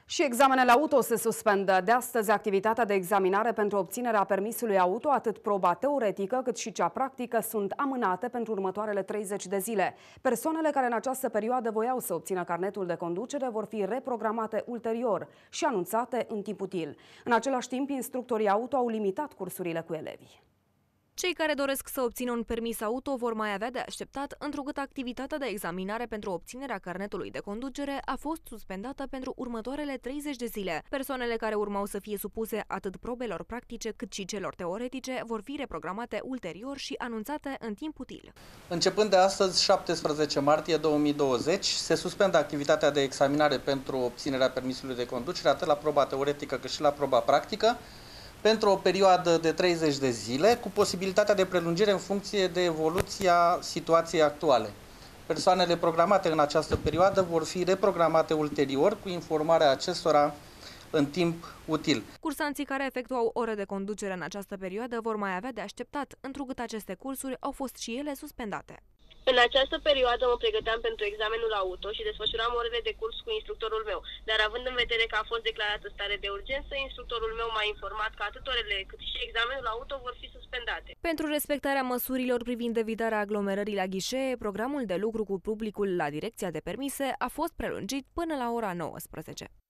Și examenele auto se suspendă. De astăzi, activitatea de examinare pentru obținerea permisului auto, atât proba teoretică cât și cea practică, sunt amânate pentru următoarele 30 de zile. Persoanele care în această perioadă voiau să obțină carnetul de conducere vor fi reprogramate ulterior și anunțate în timp util. În același timp, instructorii auto au limitat cursurile cu elevii. Cei care doresc să obțină un permis auto vor mai avea de așteptat, întrucât activitatea de examinare pentru obținerea carnetului de conducere a fost suspendată pentru următoarele 30 de zile. Persoanele care urmau să fie supuse atât probelor practice cât și celor teoretice vor fi reprogramate ulterior și anunțate în timp util. Începând de astăzi, 17 martie 2020, se suspendă activitatea de examinare pentru obținerea permisului de conducere, atât la proba teoretică cât și la proba practică, pentru o perioadă de 30 de zile, cu posibilitatea de prelungire în funcție de evoluția situației actuale. Persoanele programate în această perioadă vor fi reprogramate ulterior, cu informarea acestora în timp util. Cursanții care efectuau ore de conducere în această perioadă vor mai avea de așteptat, întrucât aceste cursuri au fost și ele suspendate. În această perioadă mă pregăteam pentru examenul auto și desfășuram orele de curs cu instructorul meu, dar având în vedere că a fost declarată stare de urgență, instructorul meu m-a informat că atât orele cât și examenul auto vor fi suspendate. Pentru respectarea măsurilor privind evitarea aglomerării la ghișee, programul de lucru cu publicul la Direcția de Permise a fost prelungit până la ora 19.